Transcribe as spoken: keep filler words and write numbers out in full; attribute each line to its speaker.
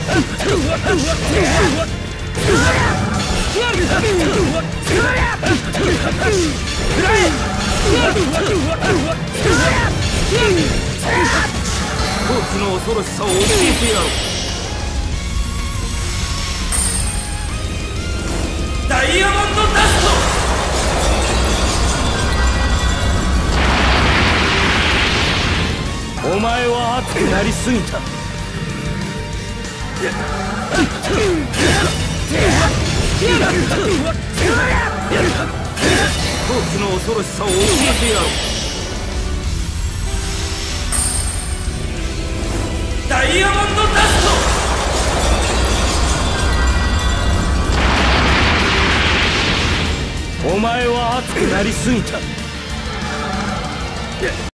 Speaker 1: コースの恐ろしさを教えてやろう。ダイヤモンドダスト。お前は熱くなりすぎた。コースの恐ろしさを教えてやろう。ダイヤモンドダスト。お前は熱くなりすぎた。